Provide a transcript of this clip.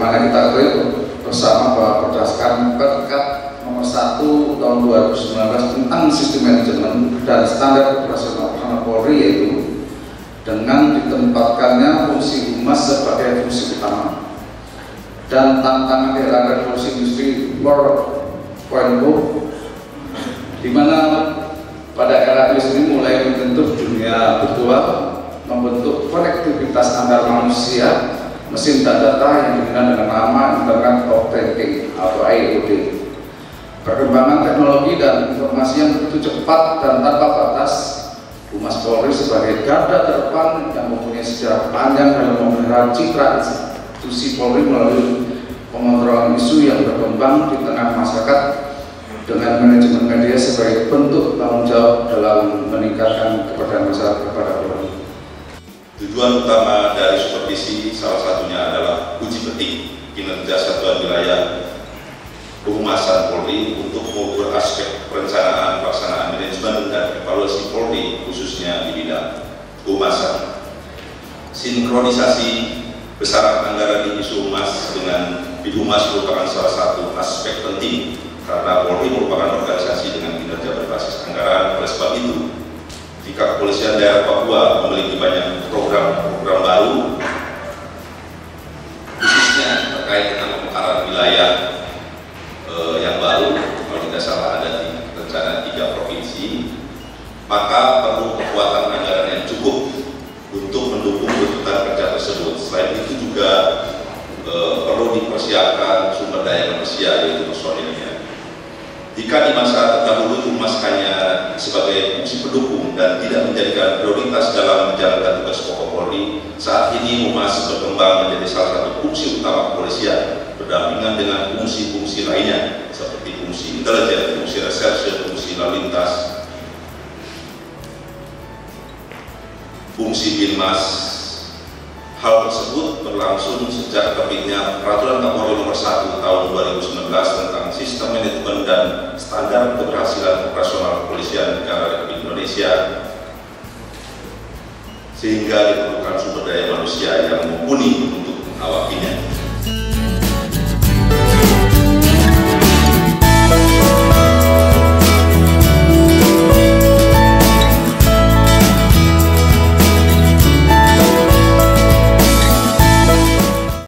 sebagaimana kita ketahui bersama bahwa berdasarkan Perkap nomor 1 tahun 2019 tentang sistem manajemen dan standar operasional Polri, yaitu dengan ditempatkannya fungsi humas sebagai fungsi utama dan tantangan di era revolusi industri 4.0, di mana pada era ini mulai membentuk dunia virtual, membentuk konektivitas antar manusia, mesin dan data yang dikenal dengan nama Internet of Things atau IoT. Perkembangan teknologi dan informasi yang begitu cepat dan tanpa batas, Humas Polri sebagai garda terdepan yang mempunyai sejarah panjang dalam memelihara citra institusi Polri melalui pengontrolan isu yang berkembang di tengah masyarakat dengan manajemen media sebagai bentuk tanggung jawab dalam meningkatkan kepercayaan masyarakat kepada Polri. Tujuan utama dari supervisi salah satunya adalah uji petik kinerja satuan wilayah kehumasan Polri untuk mengukur aspek perencanaan, pelaksanaan, manajemen, dan evaluasi Polri khususnya di bidang kehumasan. Sinkronisasi besaran anggaran di isu humas dengan Bidhumas merupakan salah satu aspek penting karena Polri merupakan organisasi dengan kinerja berbasis anggaran. Oleh sebab itu, jika Kepolisian Daerah Papua memiliki banyak program-program baru, khususnya terkait dengan pemekaran wilayah yang baru, kalau tidak salah ada di rencana 3 provinsi, maka perlu kekuatan anggaran yang cukup untuk mendukung tuntutan kerja tersebut. Selain itu juga perlu dipersiapkan sumber daya manusia, yaitu personilnya. Jika di masa terdahulu Humas hanya sebagai fungsi pendukung dan tidak menjadikan prioritas dalam menjalankan tugas pokok Polri, saat ini Humas berkembang menjadi salah satu fungsi utama kepolisian berdampingan dengan fungsi-fungsi lainnya seperti fungsi intelijen, fungsi reserse, fungsi lalu lintas, fungsi Binmas. Hal tersebut berlangsung sejak terbitnya Peraturan Kapolri Nomor 1 Tahun 2019 tentang Sistem Manajemen dan Standar Keberhasilan Operasional Kepolisian Negara Republik Indonesia, sehingga diperlukan sumber daya manusia yang mumpuni untuk mengawakinya.